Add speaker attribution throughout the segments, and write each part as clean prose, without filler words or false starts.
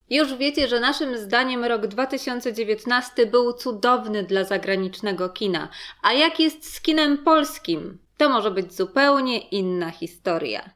Speaker 1: Już wiecie, że naszym zdaniem rok 2019 był cudowny dla zagranicznego kina. A jak jest z kinem polskim? To może być zupełnie inna historia.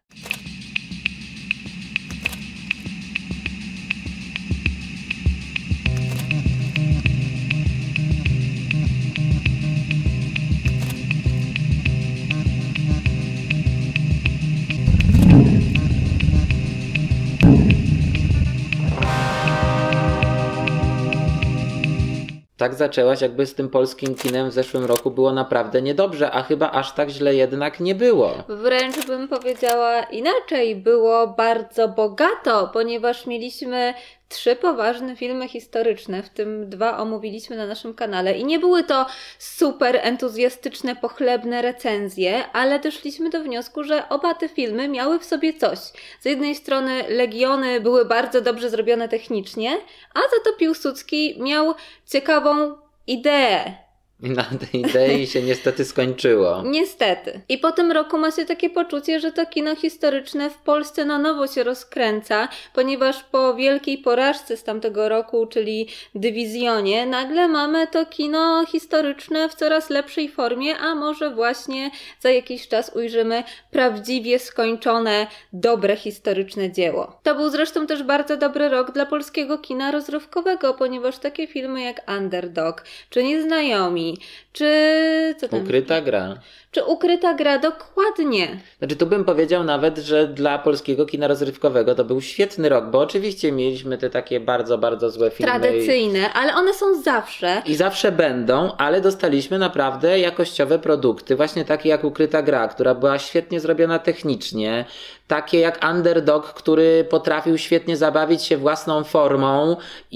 Speaker 2: Tak zaczęłaś, jakby z tym polskim kinem w zeszłym roku było naprawdę niedobrze, a chyba aż tak źle jednak nie było.
Speaker 1: Wręcz bym powiedziała inaczej, było bardzo bogato, ponieważ mieliśmy 3 poważne filmy historyczne, w tym 2 omówiliśmy na naszym kanale i nie były to super entuzjastyczne, pochlebne recenzje, ale doszliśmy do wniosku, że oba te filmy miały w sobie coś. Z jednej strony Legiony były bardzo dobrze zrobione technicznie, a za to Piłsudski miał ciekawą ideę.
Speaker 2: I na tej idei się niestety skończyło.
Speaker 1: Niestety. I po tym roku ma się takie poczucie, że to kino historyczne w Polsce na nowo się rozkręca, ponieważ po wielkiej porażce z tamtego roku, czyli Dywizjonie, nagle mamy to kino historyczne w coraz lepszej formie, a może właśnie za jakiś czas ujrzymy prawdziwie skończone, dobre historyczne dzieło. To był zresztą też bardzo dobry rok dla polskiego kina rozrywkowego, ponieważ takie filmy jak Underdog, czy Nieznajomi, czy co tam?
Speaker 2: Ukryta gra.
Speaker 1: Czy Ukryta gra, dokładnie.
Speaker 2: Znaczy tu bym powiedział nawet, że dla polskiego kina rozrywkowego to był świetny rok, bo oczywiście mieliśmy te takie bardzo, bardzo złe filmy.
Speaker 1: Tradycyjne, ale one są zawsze.
Speaker 2: I zawsze będą, ale dostaliśmy naprawdę jakościowe produkty, właśnie takie jak Ukryta gra, która była świetnie zrobiona technicznie, takie jak Underdog, który potrafił świetnie zabawić się własną formą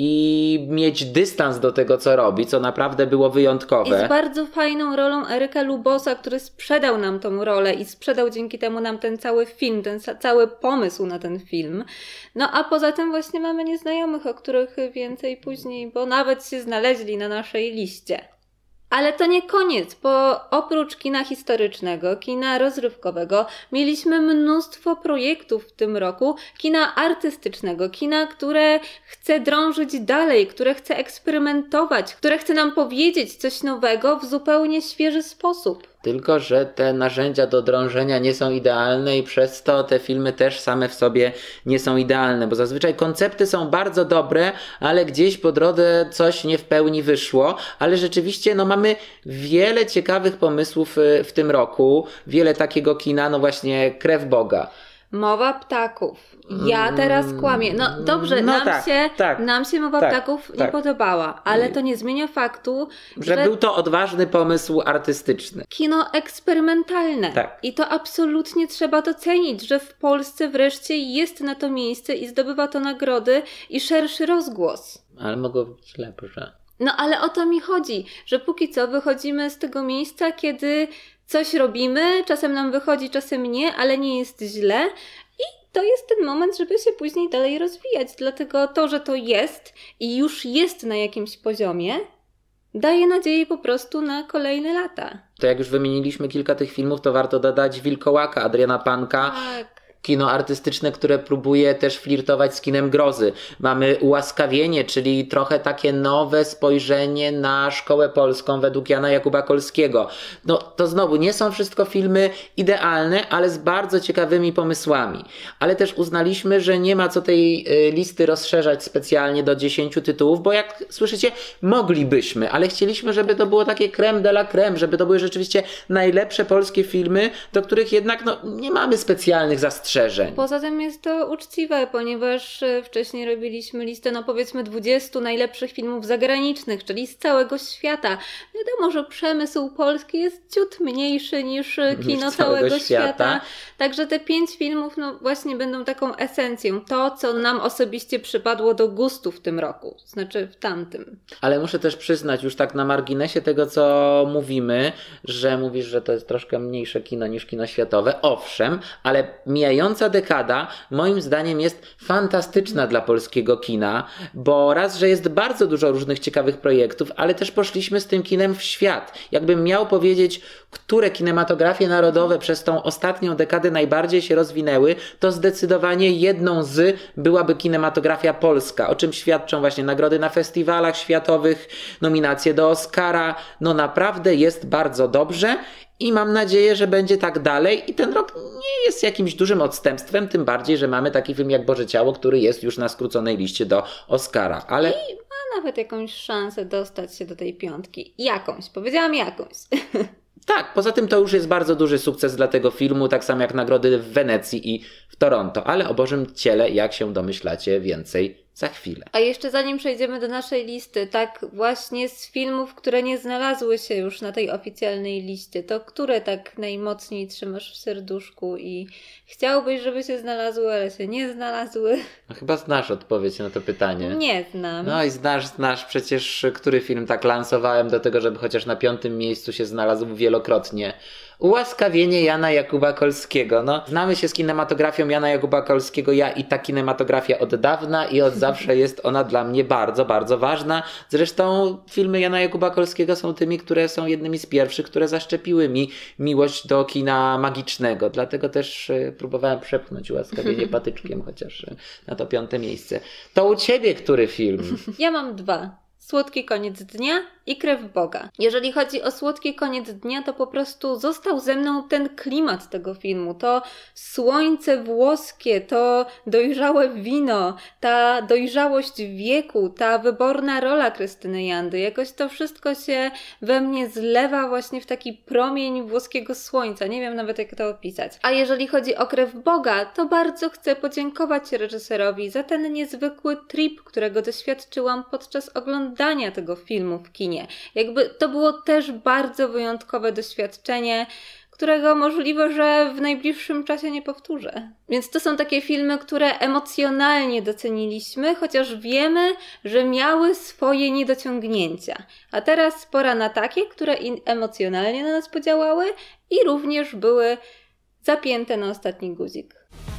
Speaker 2: i mieć dystans do tego, co robi, co naprawdę było wyjątkowe.
Speaker 1: I z bardzo fajną rolą Eryka Lubosa, który sprzedał nam tą rolę i sprzedał dzięki temu nam ten cały film, ten cały pomysł na ten film. No a poza tym właśnie mamy Nieznajomych, o których więcej później, bo nawet się znaleźli na naszej liście. Ale to nie koniec, bo oprócz kina historycznego, kina rozrywkowego, mieliśmy mnóstwo projektów w tym roku, kina artystycznego, kina, które chce drążyć dalej, które chce eksperymentować, które chce nam powiedzieć coś nowego w zupełnie świeży sposób.
Speaker 2: Tylko że te narzędzia do drążenia nie są idealne i przez to te filmy też same w sobie nie są idealne, bo zazwyczaj koncepty są bardzo dobre, ale gdzieś po drodze coś nie w pełni wyszło, ale rzeczywiście no mamy wiele ciekawych pomysłów w tym roku, wiele takiego kina, no właśnie Krew Boga.
Speaker 1: Mowa ptaków. Ja teraz kłamię. No dobrze,
Speaker 2: no
Speaker 1: nam się Mowa ptaków nie podobała, ale to nie zmienia faktu,
Speaker 2: że był to odważny pomysł artystyczny.
Speaker 1: Kino eksperymentalne.
Speaker 2: Tak.
Speaker 1: I to absolutnie trzeba docenić, że w Polsce wreszcie jest na to miejsce i zdobywa to nagrody i szerszy rozgłos.
Speaker 2: Ale mogło być lepsze.
Speaker 1: No ale o to mi chodzi, że póki co wychodzimy z tego miejsca, kiedy coś robimy, czasem nam wychodzi, czasem nie, ale nie jest źle i to jest ten moment, żeby się później dalej rozwijać. Dlatego to, że to jest i już jest na jakimś poziomie, daje nadzieję po prostu na kolejne lata.
Speaker 2: To jak już wymieniliśmy kilka tych filmów, to warto dodać Wilkołaka Adriana Panka.
Speaker 1: Tak.
Speaker 2: Kino artystyczne, które próbuje też flirtować z kinem grozy. Mamy Ułaskawienie, czyli trochę takie nowe spojrzenie na szkołę polską według Jana Jakuba Kolskiego. No to znowu nie są wszystko filmy idealne, ale z bardzo ciekawymi pomysłami. Ale też uznaliśmy, że nie ma co tej listy rozszerzać specjalnie do 10 tytułów, bo jak słyszycie, moglibyśmy, ale chcieliśmy, żeby to było takie crème de la crème, żeby to były rzeczywiście najlepsze polskie filmy, do których jednak no, nie mamy specjalnych zastrzeżeń.
Speaker 1: Poza tym jest to uczciwe, ponieważ wcześniej robiliśmy listę, no powiedzmy 20 najlepszych filmów zagranicznych, czyli z całego świata. Wiadomo, że przemysł polski jest ciut mniejszy niż kino całego świata. Także te 5 filmów no właśnie będą taką esencją. To, co nam osobiście przypadło do gustu w tym roku. Znaczy w tamtym.
Speaker 2: Ale muszę też przyznać już tak na marginesie tego, co mówimy, że mówisz, że to jest troszkę mniejsze kino niż kino światowe. Owszem, ale mijając nadchodząca dekada moim zdaniem jest fantastyczna dla polskiego kina, bo raz, że jest bardzo dużo różnych ciekawych projektów, ale też poszliśmy z tym kinem w świat. Jakbym miał powiedzieć, które kinematografie narodowe przez tą ostatnią dekadę najbardziej się rozwinęły, to zdecydowanie jedną z byłaby kinematografia polska, o czym świadczą właśnie nagrody na festiwalach światowych, nominacje do Oscara. No naprawdę jest bardzo dobrze. I mam nadzieję, że będzie tak dalej i ten rok nie jest jakimś dużym odstępstwem, tym bardziej, że mamy taki film jak Boże Ciało, który jest już na skróconej liście do Oscara. Ale...
Speaker 1: I ma nawet jakąś szansę dostać się do tej piątki. Jakąś, powiedziałam jakąś.
Speaker 2: Tak, poza tym to już jest bardzo duży sukces dla tego filmu, tak samo jak nagrody w Wenecji i w Toronto, ale o Bożym Ciele, jak się domyślacie, więcej za chwilę.
Speaker 1: A jeszcze zanim przejdziemy do naszej listy, tak właśnie z filmów, które nie znalazły się już na tej oficjalnej liście, to które tak najmocniej trzymasz w serduszku i chciałbyś, żeby się znalazły, ale się nie znalazły?
Speaker 2: No, chyba znasz odpowiedź na to pytanie.
Speaker 1: Nie znam.
Speaker 2: No i znasz przecież, który film tak lansowałem do tego, żeby chociaż na 5. miejscu się znalazł wielokrotnie. Ułaskawienie Jana Jakuba Kolskiego. No, znamy się z kinematografią Jana Jakuba Kolskiego, ja i ta kinematografia od dawna i od zawsze jest ona dla mnie bardzo, bardzo ważna. Zresztą filmy Jana Jakuba Kolskiego są tymi, które są jednymi z pierwszych, które zaszczepiły mi miłość do kina magicznego. Dlatego też próbowałem przepchnąć Ułaskawienie patyczkiem, chociaż na to 5. miejsce. To u ciebie który film?
Speaker 1: Ja mam 2. Słodki koniec dnia i Krew Boga. Jeżeli chodzi o Słodki koniec dnia, to po prostu został ze mną ten klimat tego filmu. To słońce włoskie, to dojrzałe wino, ta dojrzałość wieku, ta wyborna rola Krystyny Jandy. Jakoś to wszystko się we mnie zlewa właśnie w taki promień włoskiego słońca. Nie wiem nawet jak to opisać. A jeżeli chodzi o Krew Boga, to bardzo chcę podziękować reżyserowi za ten niezwykły trip, którego doświadczyłam podczas oglądania tego filmu w kinie. Jakby to było też bardzo wyjątkowe doświadczenie, którego możliwe, że w najbliższym czasie nie powtórzę. Więc to są takie filmy, które emocjonalnie doceniliśmy, chociaż wiemy, że miały swoje niedociągnięcia. A teraz pora na takie, które emocjonalnie na nas podziałały i również były zapięte na ostatni guzik.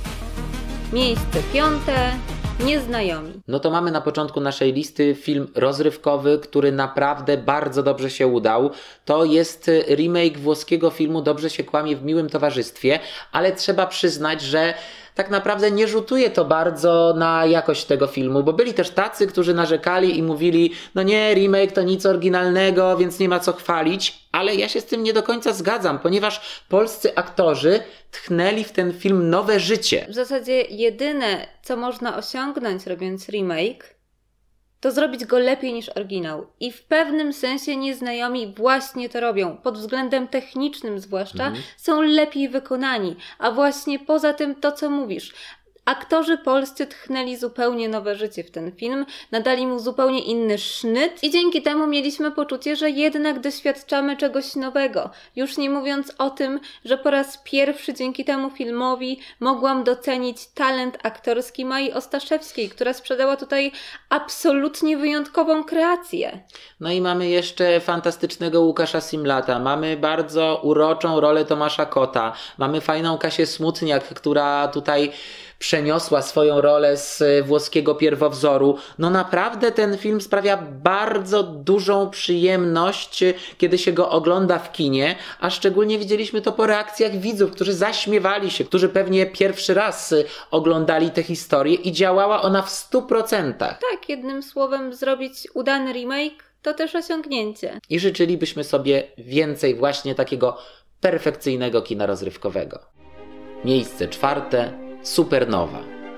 Speaker 1: Miejsce 5. Nieznajomi.
Speaker 2: No to mamy na początku naszej listy film rozrywkowy, który naprawdę bardzo dobrze się udał. To jest remake włoskiego filmu Dobrze się kłamie w miłym towarzystwie, ale trzeba przyznać, że tak naprawdę nie rzutuje to bardzo na jakość tego filmu, bo byli też tacy, którzy narzekali i mówili, no nie, remake to nic oryginalnego, więc nie ma co chwalić, ale ja się z tym nie do końca zgadzam, ponieważ polscy aktorzy tchnęli w ten film nowe życie.
Speaker 1: W zasadzie jedyne, co można osiągnąć robiąc remake, to zrobić go lepiej niż oryginał. I w pewnym sensie Nieznajomi właśnie to robią. Pod względem technicznym zwłaszcza są lepiej wykonani. A właśnie poza tym to, co mówisz. Aktorzy polscy tchnęli zupełnie nowe życie w ten film, nadali mu zupełnie inny sznyt i dzięki temu mieliśmy poczucie, że jednak doświadczamy czegoś nowego. Już nie mówiąc o tym, że po raz pierwszy dzięki temu filmowi mogłam docenić talent aktorski Mai Ostaszewskiej, która sprzedała tutaj absolutnie wyjątkową kreację.
Speaker 2: No i mamy jeszcze fantastycznego Łukasza Simlata, mamy bardzo uroczą rolę Tomasza Kota, mamy fajną Kasię Smutniak, która tutaj przeniosła swoją rolę z włoskiego pierwowzoru. No naprawdę ten film sprawia bardzo dużą przyjemność, kiedy się go ogląda w kinie, a szczególnie widzieliśmy to po reakcjach widzów, którzy zaśmiewali się, którzy pewnie pierwszy raz oglądali tę historię i działała ona w 100%.
Speaker 1: Tak, jednym słowem zrobić udany remake to też osiągnięcie.
Speaker 2: I życzylibyśmy sobie więcej właśnie takiego perfekcyjnego kina rozrywkowego. Miejsce 4. Supernowa.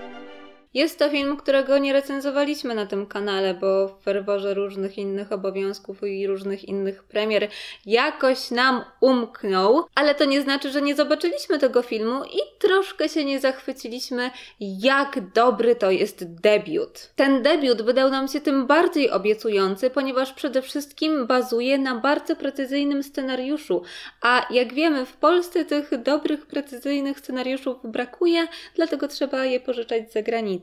Speaker 1: Jest to film, którego nie recenzowaliśmy na tym kanale, bo w ferworze różnych innych obowiązków i różnych innych premier jakoś nam umknął, ale to nie znaczy, że nie zobaczyliśmy tego filmu i troszkę się nie zachwyciliśmy, jak dobry to jest debiut. Ten debiut wydał nam się tym bardziej obiecujący, ponieważ przede wszystkim bazuje na bardzo precyzyjnym scenariuszu, a jak wiemy, w Polsce tych dobrych, precyzyjnych scenariuszów brakuje, dlatego trzeba je pożyczać z zagranicy.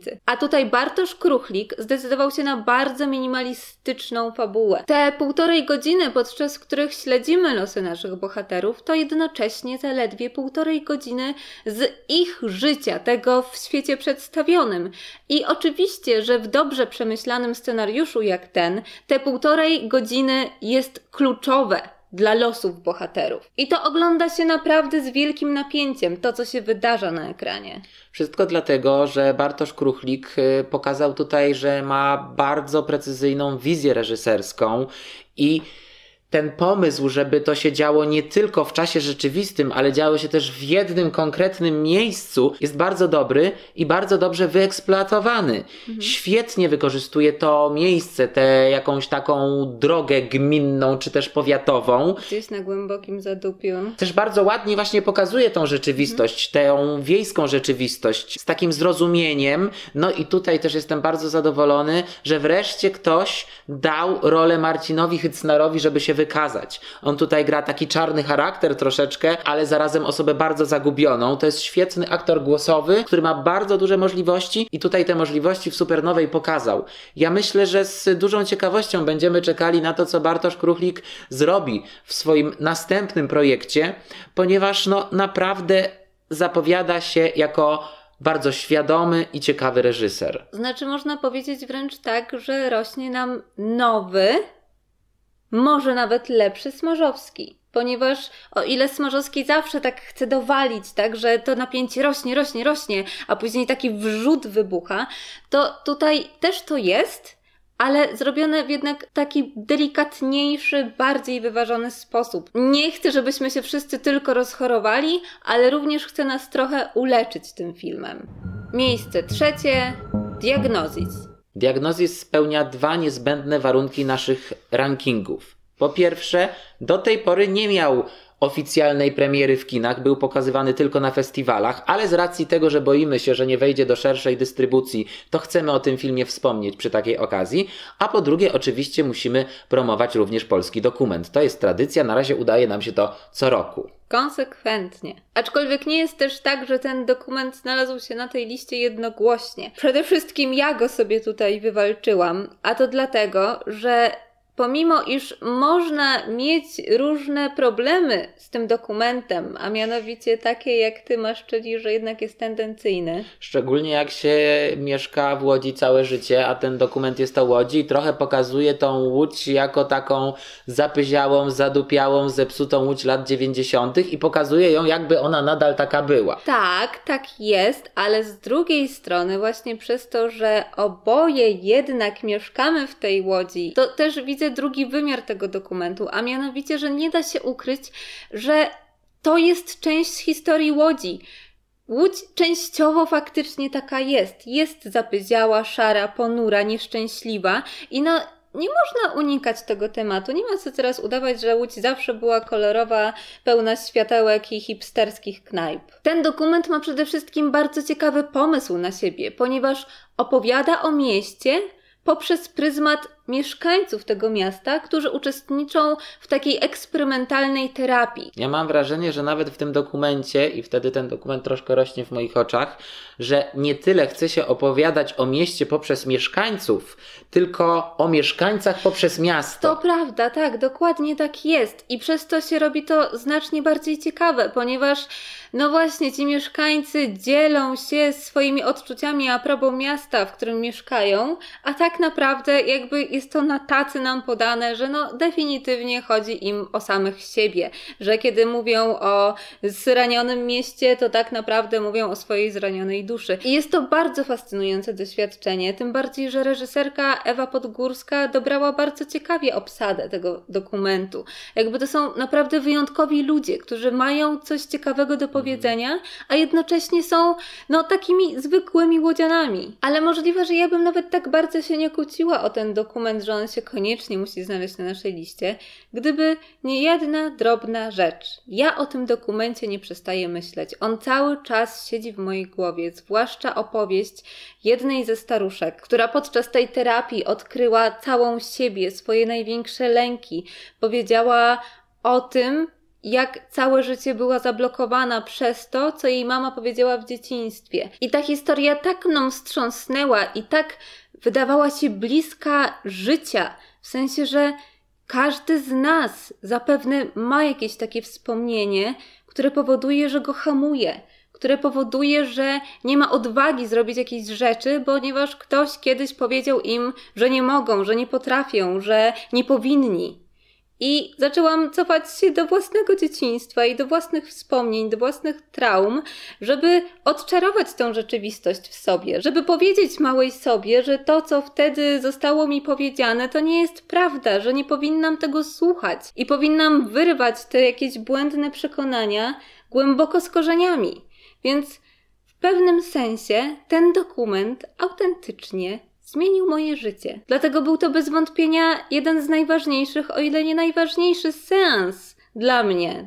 Speaker 1: tajemnicy. A tutaj Bartosz Kruchlik zdecydował się na bardzo minimalistyczną fabułę. Te 1,5 godziny, podczas których śledzimy losy naszych bohaterów, to jednocześnie zaledwie 1,5 godziny z ich życia, tego w świecie przedstawionym. I oczywiście, że w dobrze przemyślanym scenariuszu jak ten, te 1,5 godziny jest kluczowe dla losów bohaterów. I to ogląda się naprawdę z wielkim napięciem, to co się wydarza na ekranie.
Speaker 2: Wszystko dlatego, że Bartosz Kruchlik pokazał tutaj, że ma bardzo precyzyjną wizję reżyserską i ten pomysł, żeby to się działo nie tylko w czasie rzeczywistym, ale działo się też w jednym konkretnym miejscu, jest bardzo dobry i bardzo dobrze wyeksploatowany. Świetnie wykorzystuje to miejsce, tę jakąś taką drogę gminną, czy też powiatową.
Speaker 1: Gdzieś na głębokim zadupiu.
Speaker 2: Też bardzo ładnie właśnie pokazuje tą rzeczywistość, tę wiejską rzeczywistość z takim zrozumieniem. No i tutaj też jestem bardzo zadowolony, że wreszcie ktoś dał rolę Marcinowi Hycnarowi, żeby się wykazać. On tutaj gra taki czarny charakter troszeczkę, ale zarazem osobę bardzo zagubioną. To jest świetny aktor głosowy, który ma bardzo duże możliwości i tutaj te możliwości w Supernowej pokazał. Ja myślę, że z dużą ciekawością będziemy czekali na to, co Bartosz Kruchlik zrobi w swoim następnym projekcie, ponieważ no naprawdę zapowiada się jako bardzo świadomy i ciekawy reżyser.
Speaker 1: Znaczy można powiedzieć wręcz tak, że rośnie nam nowy, może nawet lepszy Smarzowski. Ponieważ o ile Smarzowski zawsze tak chce dowalić, tak, że to napięcie rośnie, a później taki wrzód wybucha, to tutaj też to jest, ale zrobione w jednak taki delikatniejszy, bardziej wyważony sposób. Nie chcę, żebyśmy się wszyscy tylko rozchorowali, ale również chcę nas trochę uleczyć tym filmem. Miejsce 3. Diagnozis.
Speaker 2: Diagnozis spełnia 2 niezbędne warunki naszych rankingów. Po pierwsze, do tej pory nie miał oficjalnej premiery w kinach, był pokazywany tylko na festiwalach, ale z racji tego, że boimy się, że nie wejdzie do szerszej dystrybucji, to chcemy o tym filmie wspomnieć przy takiej okazji. A po drugie, oczywiście musimy promować również polski dokument. To jest tradycja, na razie udaje nam się to co roku.
Speaker 1: Konsekwentnie. Aczkolwiek nie jest też tak, że ten dokument znalazł się na tej liście jednogłośnie. Przede wszystkim ja go sobie tutaj wywalczyłam, a to dlatego, że pomimo iż można mieć różne problemy z tym dokumentem, a mianowicie takie jak ty masz, czyli że jednak jest tendencyjny.
Speaker 2: Szczególnie jak się mieszka w Łodzi całe życie, a ten dokument jest o Łodzi i trochę pokazuje tą Łódź jako taką zapyziałą, zadupiałą, zepsutą Łódź lat 90. i pokazuje ją, jakby ona nadal taka była.
Speaker 1: Tak jest, ale z drugiej strony właśnie przez to, że oboje jednak mieszkamy w tej Łodzi, to też widzę drugi wymiar tego dokumentu, a mianowicie, że nie da się ukryć, że to jest część historii Łodzi. Łódź częściowo faktycznie taka jest. Jest zapyziała, szara, ponura, nieszczęśliwa i no nie można unikać tego tematu. Nie ma co teraz udawać, że Łódź zawsze była kolorowa, pełna światełek i hipsterskich knajp. Ten dokument ma przede wszystkim bardzo ciekawy pomysł na siebie, ponieważ opowiada o mieście poprzez pryzmat mieszkańców tego miasta, którzy uczestniczą w takiej eksperymentalnej terapii.
Speaker 2: Ja mam wrażenie, że nawet w tym dokumencie, i wtedy ten dokument troszkę rośnie w moich oczach, że nie tyle chce się opowiadać o mieście poprzez mieszkańców, tylko o mieszkańcach poprzez miasto.
Speaker 1: To prawda, tak, dokładnie tak jest. I przez to się robi to znacznie bardziej ciekawe, ponieważ no właśnie ci mieszkańcy dzielą się swoimi odczuciami a propos miasta, w którym mieszkają, a tak naprawdę jakby jest to na tacy nam podane, że no definitywnie chodzi im o samych siebie, że kiedy mówią o zranionym mieście, to tak naprawdę mówią o swojej zranionej duszy. I jest to bardzo fascynujące doświadczenie, tym bardziej, że reżyserka Ewa Podgórska dobrała bardzo ciekawie obsadę tego dokumentu. Jakby to są naprawdę wyjątkowi ludzie, którzy mają coś ciekawego do powiedzenia, a jednocześnie są no takimi zwykłymi łodzianami. Ale możliwe, że ja bym nawet tak bardzo się nie kłóciła o ten dokument, że on się koniecznie musi znaleźć na naszej liście, gdyby nie jedna drobna rzecz. Ja o tym dokumencie nie przestaję myśleć. On cały czas siedzi w mojej głowie, zwłaszcza opowieść jednej ze staruszek, która podczas tej terapii odkryła całą siebie, swoje największe lęki. Powiedziała o tym, jak całe życie była zablokowana przez to, co jej mama powiedziała w dzieciństwie. I ta historia tak mną wstrząsnęła i tak wydawała się bliska życia, w sensie, że każdy z nas zapewne ma jakieś takie wspomnienie, które powoduje, że go hamuje, które powoduje, że nie ma odwagi zrobić jakiejś rzeczy, ponieważ ktoś kiedyś powiedział im, że nie mogą, że nie potrafią, że nie powinni. I zaczęłam cofać się do własnego dzieciństwa i do własnych wspomnień, do własnych traum, żeby odczarować tą rzeczywistość w sobie, żeby powiedzieć małej sobie, że to, co wtedy zostało mi powiedziane, to nie jest prawda, że nie powinnam tego słuchać i powinnam wyrwać te jakieś błędne przekonania głęboko z korzeniami. Więc w pewnym sensie ten dokument autentycznie zmienił moje życie. Dlatego był to bez wątpienia jeden z najważniejszych, o ile nie najważniejszy seans dla mnie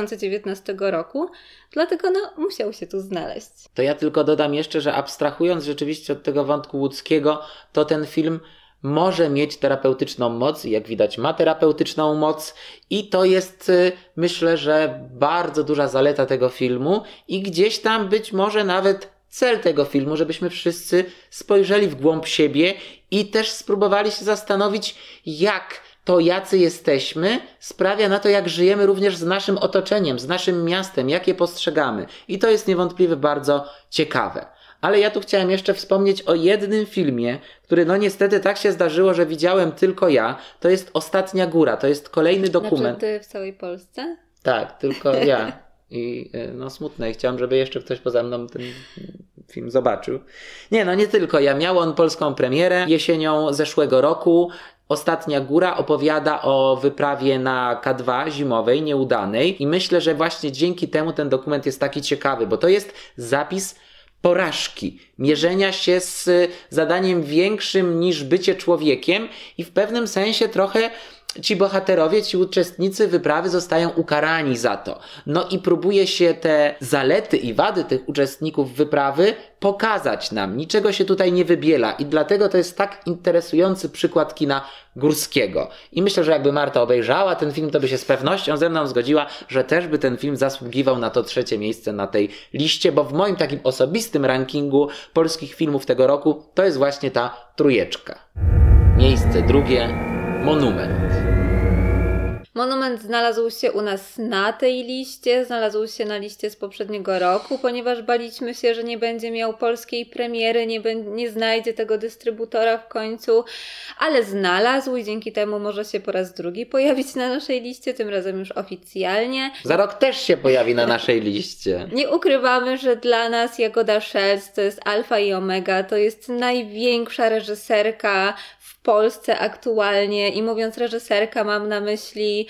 Speaker 1: 2019 roku. Dlatego musiał się tu znaleźć.
Speaker 2: To ja tylko dodam jeszcze, że abstrahując rzeczywiście od tego wątku łódzkiego, to ten film może mieć terapeutyczną moc, jak widać ma terapeutyczną moc i to jest, myślę, że bardzo duża zaleta tego filmu i gdzieś tam być może nawet cel tego filmu, żebyśmy wszyscy spojrzeli w głąb siebie i też spróbowali się zastanowić, jak to, jacy jesteśmy, sprawia na to, jak żyjemy również z naszym otoczeniem, z naszym miastem, jak je postrzegamy. I to jest niewątpliwie bardzo ciekawe. Ale ja tu chciałem jeszcze wspomnieć o jednym filmie, który niestety tak się zdarzyło, że widziałem tylko ja. To jest Ostatnia Góra, to jest kolejny dokument.
Speaker 1: Znaczy ty w całej Polsce?
Speaker 2: Tak, tylko ja. I smutne. I chciałem, żeby jeszcze ktoś poza mną ten film zobaczył. Nie tylko ja. Miał on polską premierę jesienią zeszłego roku. Ostatnia Góra opowiada o wyprawie na K2 zimowej, nieudanej. I myślę, że właśnie dzięki temu ten dokument jest taki ciekawy, bo to jest zapis porażki, mierzenia się z zadaniem większym niż bycie człowiekiem i w pewnym sensie trochę ci bohaterowie, ci uczestnicy wyprawy zostają ukarani za to. I próbuje się te zalety i wady tych uczestników wyprawy pokazać nam. Niczego się tutaj nie wybiela i dlatego to jest tak interesujący przykład kina górskiego. I myślę, że jakby Marta obejrzała ten film, to by się z pewnością ze mną zgodziła, że też by ten film zasługiwał na to 3. miejsce na tej liście, bo w moim takim osobistym rankingu polskich filmów tego roku to jest właśnie ta trójeczka. Miejsce 2. Monument.
Speaker 1: Monument znalazł się u nas na tej liście, znalazł się na liście z poprzedniego roku, ponieważ baliśmy się, że nie będzie miał polskiej premiery, nie znajdzie tego dystrybutora w końcu, ale znalazł i dzięki temu może się po raz drugi pojawić na naszej liście, tym razem już oficjalnie.
Speaker 2: Za rok też się pojawi na naszej liście.
Speaker 1: Nie ukrywamy, że dla nas Jagoda Szelc to jest alfa i omega, to jest największa reżyserka w Polsce aktualnie i mówiąc reżyserka mam na myśli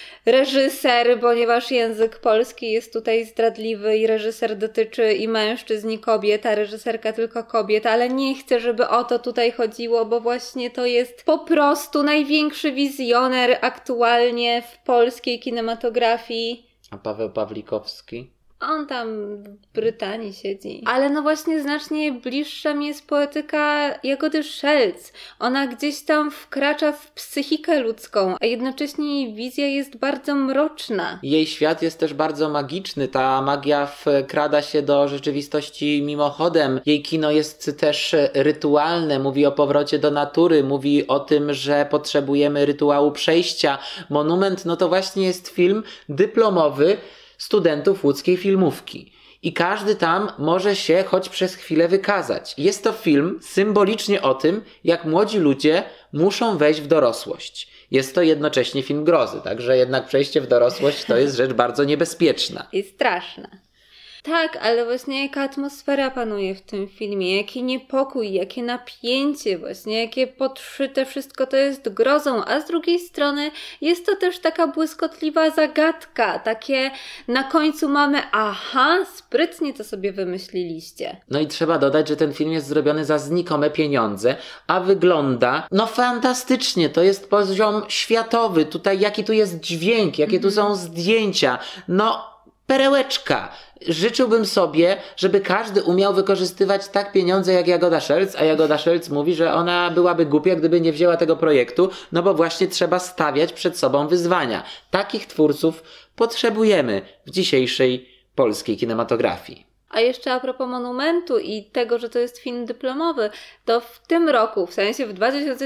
Speaker 1: reżyser, ponieważ język polski jest tutaj zdradliwy i reżyser dotyczy i mężczyzn i kobiet, a reżyserka tylko kobiet, ale nie chcę, żeby o to tutaj chodziło, bo właśnie to jest po prostu największy wizjoner aktualnie w polskiej kinematografii.
Speaker 2: A Paweł Pawlikowski?
Speaker 1: On tam w Brytanii siedzi. Ale właśnie znacznie bliższa mi jest poetyka Jagody Szelc. Ona gdzieś tam wkracza w psychikę ludzką, a jednocześnie jej wizja jest bardzo mroczna.
Speaker 2: Jej świat jest też bardzo magiczny. Ta magia wkrada się do rzeczywistości mimochodem. Jej kino jest też rytualne. Mówi o powrocie do natury. Mówi o tym, że potrzebujemy rytuału przejścia. Monument to właśnie jest film dyplomowy studentów łódzkiej filmówki. I każdy tam może się choć przez chwilę wykazać. Jest to film symbolicznie o tym, jak młodzi ludzie muszą wejść w dorosłość. Jest to jednocześnie film grozy, także jednak przejście w dorosłość to jest rzecz bardzo niebezpieczna.
Speaker 1: I straszna. Tak, ale właśnie jaka atmosfera panuje w tym filmie, jaki niepokój, jakie napięcie właśnie, jakie podszyte wszystko to jest grozą, a z drugiej strony jest to też taka błyskotliwa zagadka, takie na końcu mamy aha, sprytnie to sobie wymyśliliście.
Speaker 2: I trzeba dodać, że ten film jest zrobiony za znikome pieniądze, a wygląda fantastycznie, to jest poziom światowy, tutaj jaki tu jest dźwięk, jakie tu są zdjęcia, perełeczka. Życzyłbym sobie, żeby każdy umiał wykorzystywać tak pieniądze jak Jagoda Szelc, a Jagoda Szelc mówi, że ona byłaby głupia, gdyby nie wzięła tego projektu, no bo właśnie trzeba stawiać przed sobą wyzwania. Takich twórców potrzebujemy w dzisiejszej polskiej kinematografii.
Speaker 1: A jeszcze a propos Monumentu i tego, że to jest film dyplomowy, to w tym roku, w sensie w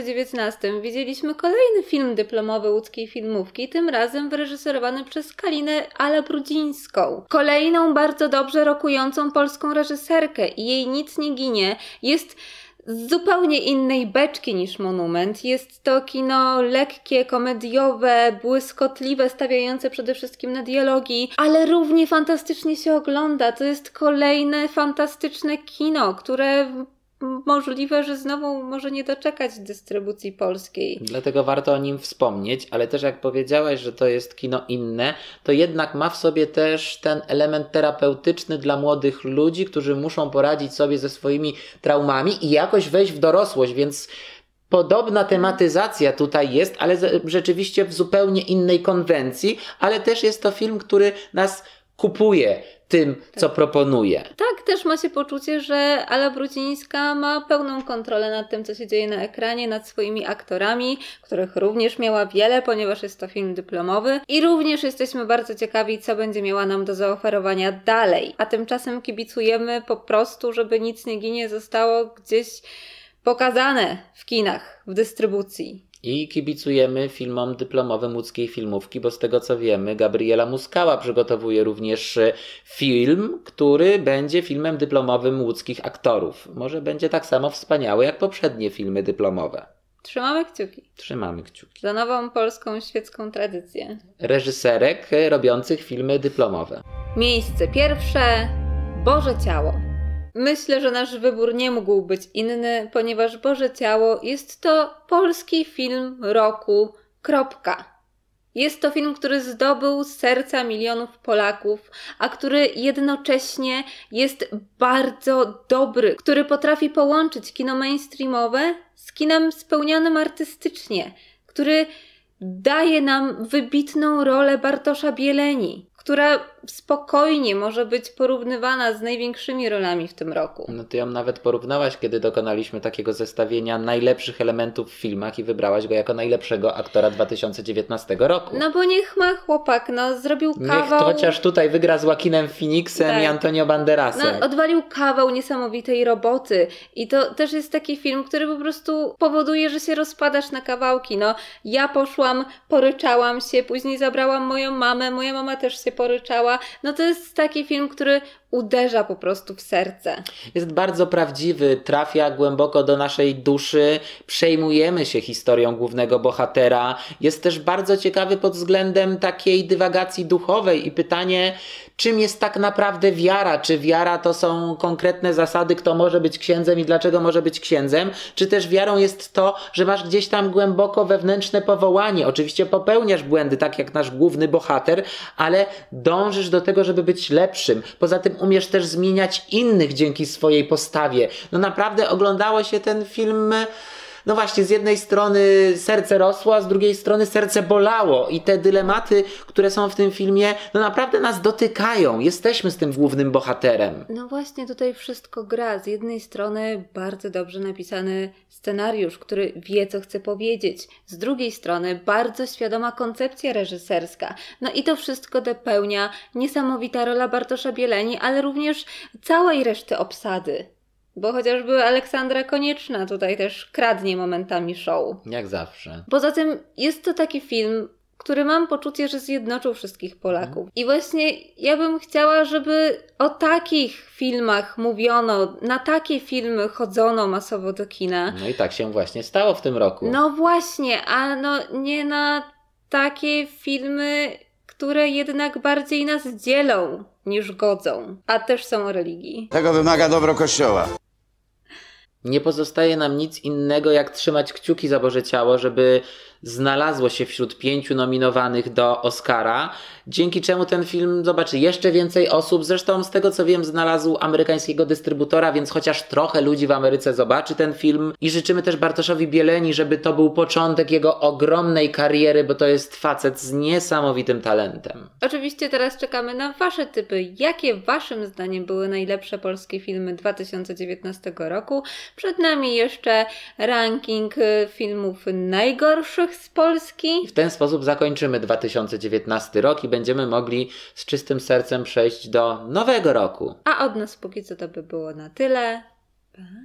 Speaker 1: 2019, widzieliśmy kolejny film dyplomowy łódzkiej filmówki, tym razem wyreżyserowany przez Kalinę Ala-Brudzińską. Kolejną bardzo dobrze rokującą polską reżyserkę i jej Nic nie ginie jest z zupełnie innej beczki niż Monument. Jest to kino lekkie, komediowe, błyskotliwe, stawiające przede wszystkim na dialogi, ale równie fantastycznie się ogląda. To jest kolejne fantastyczne kino, które możliwe, że znowu może nie doczekać dystrybucji polskiej.
Speaker 2: Dlatego warto o nim wspomnieć, ale też jak powiedziałaś, że to jest kino inne, to jednak ma w sobie też ten element terapeutyczny dla młodych ludzi, którzy muszą poradzić sobie ze swoimi traumami i jakoś wejść w dorosłość, więc podobna tematyzacja tutaj jest, ale rzeczywiście w zupełnie innej konwencji, ale też jest to film, który nas kupuje tym, co proponuje.
Speaker 1: Tak, też ma się poczucie, że Ala Brudzińska ma pełną kontrolę nad tym, co się dzieje na ekranie, nad swoimi aktorami, których również miała wiele, ponieważ jest to film dyplomowy i również jesteśmy bardzo ciekawi, co będzie miała nam do zaoferowania dalej. A tymczasem kibicujemy po prostu, żeby Nic nie ginie zostało gdzieś pokazane w kinach, w dystrybucji.
Speaker 2: I kibicujemy filmom dyplomowym łódzkiej filmówki, bo z tego co wiemy, Gabriela Muskała przygotowuje również film, który będzie filmem dyplomowym łódzkich aktorów. Może będzie tak samo wspaniały jak poprzednie filmy dyplomowe.
Speaker 1: Trzymamy kciuki.
Speaker 2: Trzymamy kciuki.
Speaker 1: Za nową polską świecką tradycję.
Speaker 2: Reżyserek robiących filmy dyplomowe.
Speaker 1: Miejsce pierwsze. Boże Ciało. Myślę, że nasz wybór nie mógł być inny, ponieważ Boże Ciało jest to polski film roku. Kropka. Jest to film, który zdobył serca milionów Polaków, a który jednocześnie jest bardzo dobry, który potrafi połączyć kino mainstreamowe z kinem spełnionym artystycznie, który daje nam wybitną rolę Bartosza Bieleni, która spokojnie może być porównywana z największymi rolami w tym roku.
Speaker 2: No ty ją nawet porównałaś, kiedy dokonaliśmy takiego zestawienia najlepszych elementów w filmach i wybrałaś go jako najlepszego aktora 2019 roku.
Speaker 1: No bo niech ma chłopak, no zrobił kawał...
Speaker 2: Niech chociaż tutaj wygra z Joaquinem Phoenixem
Speaker 1: tak.
Speaker 2: i Antonio Banderasem.
Speaker 1: No, odwalił kawał niesamowitej roboty i to też jest taki film, który po prostu powoduje, że się rozpadasz na kawałki. No, ja poszłam, poryczałam się, później zabrałam moją mamę, moja mama też się poryczała. No to jest taki film, który uderza po prostu w serce.
Speaker 2: Jest bardzo prawdziwy, trafia głęboko do naszej duszy, przejmujemy się historią głównego bohatera. Jest też bardzo ciekawy pod względem takiej dywagacji duchowej i pytanie, czym jest tak naprawdę wiara? Czy wiara to są konkretne zasady, kto może być księdzem i dlaczego może być księdzem? Czy też wiarą jest to, że masz gdzieś tam głęboko wewnętrzne powołanie? Oczywiście popełniasz błędy, tak jak nasz główny bohater, ale dążysz do tego, żeby być lepszym. Poza tym umiesz też zmieniać innych dzięki swojej postawie. No naprawdę oglądało się ten film... No właśnie, z jednej strony serce rosło, a z drugiej strony serce bolało i te dylematy, które są w tym filmie, no naprawdę nas dotykają. Jesteśmy z tym głównym bohaterem.
Speaker 1: No właśnie, tutaj wszystko gra. Z jednej strony bardzo dobrze napisany scenariusz, który wie, co chce powiedzieć. Z drugiej strony bardzo świadoma koncepcja reżyserska. No i to wszystko dopełnia niesamowita rola Bartosza Bieleni, ale również całej reszty obsady. Bo chociażby Aleksandra Konieczna tutaj też kradnie momentami show.
Speaker 2: Jak zawsze.
Speaker 1: Poza tym jest to taki film, który mam poczucie, że zjednoczył wszystkich Polaków. I właśnie ja bym chciała, żeby o takich filmach mówiono, na takie filmy chodzono masowo do kina.
Speaker 2: No i tak się właśnie stało w tym roku.
Speaker 1: No właśnie, a no nie na takie filmy, które jednak bardziej nas dzielą niż godzą, a też są o religii.
Speaker 3: Tego wymaga dobro Kościoła.
Speaker 2: Nie pozostaje nam nic innego, jak trzymać kciuki za Boże Ciało, żeby znalazło się wśród 5 nominowanych do Oscara, dzięki czemu ten film zobaczy jeszcze więcej osób. Zresztą z tego co wiem znalazł amerykańskiego dystrybutora, więc chociaż trochę ludzi w Ameryce zobaczy ten film. I życzymy też Bartoszowi Bieleni, żeby to był początek jego ogromnej kariery, bo to jest facet z niesamowitym talentem.
Speaker 1: Oczywiście teraz czekamy na wasze typy. Jakie waszym zdaniem były najlepsze polskie filmy 2019 roku? Przed nami jeszcze ranking filmów najgorszych z Polski.
Speaker 2: I w ten sposób zakończymy 2019 rok i będziemy mogli z czystym sercem przejść do nowego roku.
Speaker 1: A od nas póki co to by było na tyle. Pa.